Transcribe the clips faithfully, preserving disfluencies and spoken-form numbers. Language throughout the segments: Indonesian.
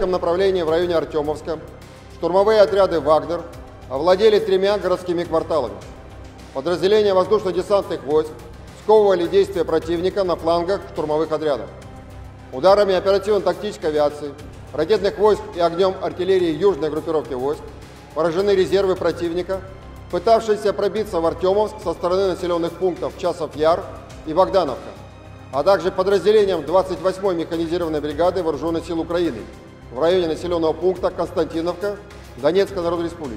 этом направлении в районе Артемовска штурмовые отряды «Вагнер» овладели тремя городскими кварталами. Подразделения воздушно-десантных войск сковывали действия противника на флангах штурмовых отрядов. Ударами оперативно-тактической авиации, ракетных войск и огнем артиллерии южной группировки войск поражены резервы противника, пытавшиеся пробиться в Артемовск со стороны населенных пунктов Часов Яр и Богдановка, а также подразделениям двадцать восьмой механизированной бригады Вооруженных сил Украины в районе населенного пункта Константиновка Донецкой Народной Республики.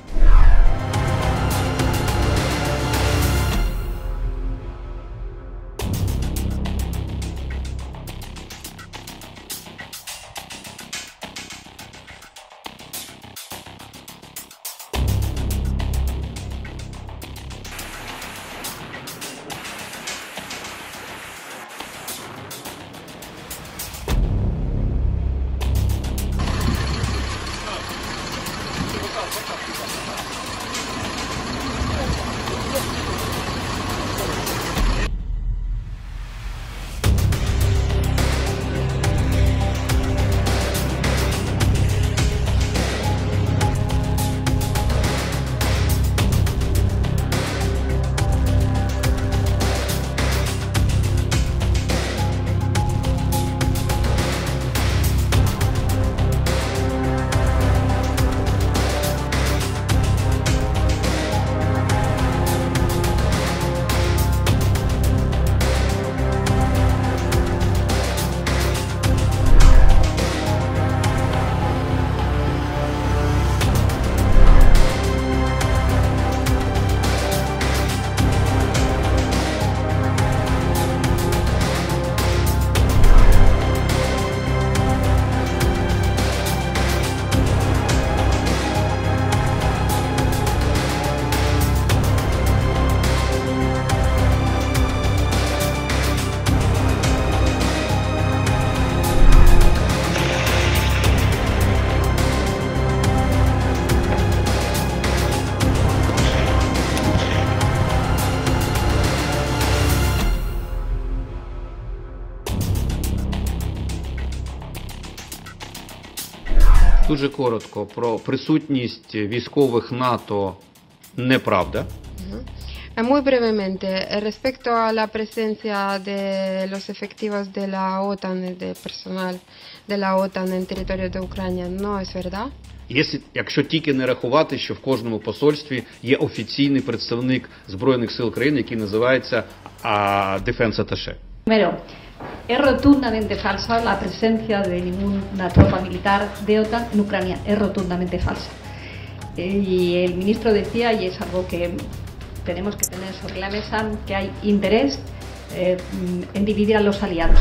Дуже коротко про присутність військових НАТО неправда. Muy brevemente, respecto a la presencia de los efectivos de la OTAN y de personal de la OTAN en territorio de Ucrania, no es verdad. Якщо тільки не рахувати, що в кожному посольстві є офіційний представник Збройних сил країни, який називається Defense Attaché. Primero, es rotundamente falsa la presencia de ninguna tropa militar de OTAN en Ucrania, es rotundamente falsa. Y el ministro decía, y es algo que tenemos que tener sobre la mesa, que hay interés eh, en dividir a los aliados.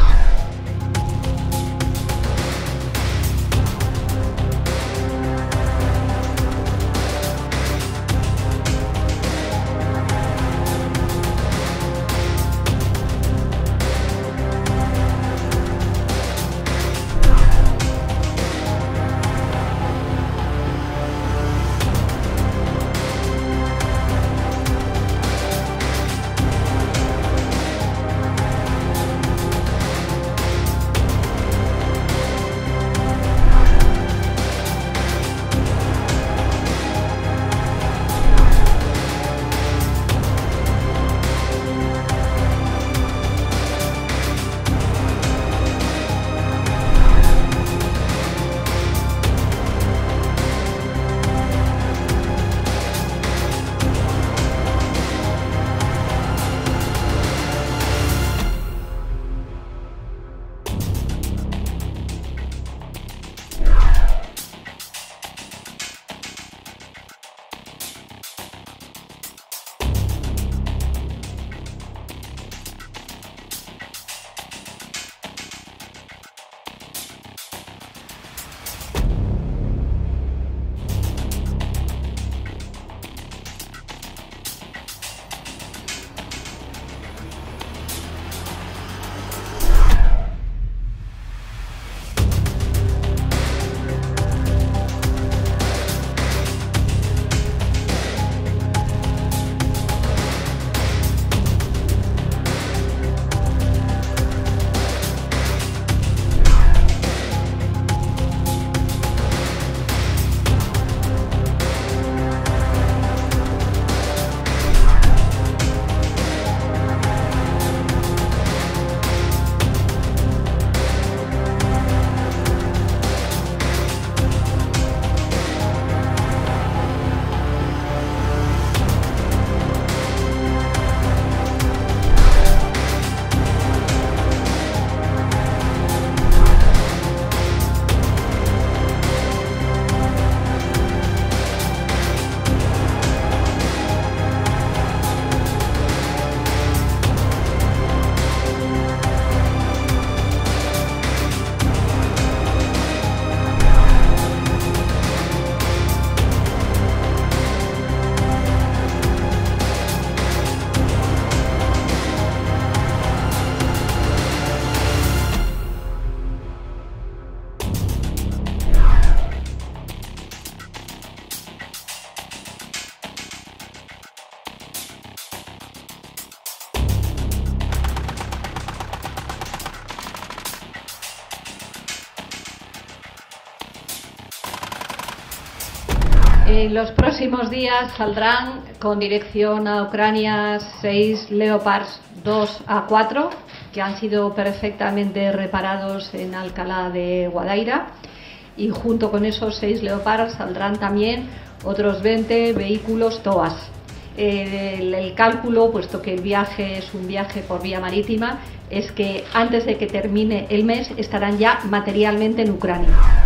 En los próximos días saldrán con dirección a Ucrania seis Leopards dos A cuatro que han sido perfectamente reparados en Alcalá de Guadaira, y junto con esos seis Leopards saldrán también otros veinte vehículos TOAS. El, el cálculo, puesto que el viaje es un viaje por vía marítima, es que antes de que termine el mes estarán ya materialmente en Ucrania.